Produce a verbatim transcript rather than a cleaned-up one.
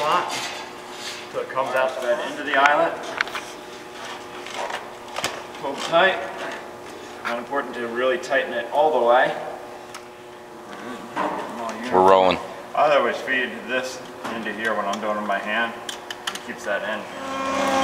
slot. So it comes out bed into the eyelet. Pull tight. Not important to really tighten it all the way. We're rolling. I always feed this into here when I'm doing it with my hand. It keeps that in.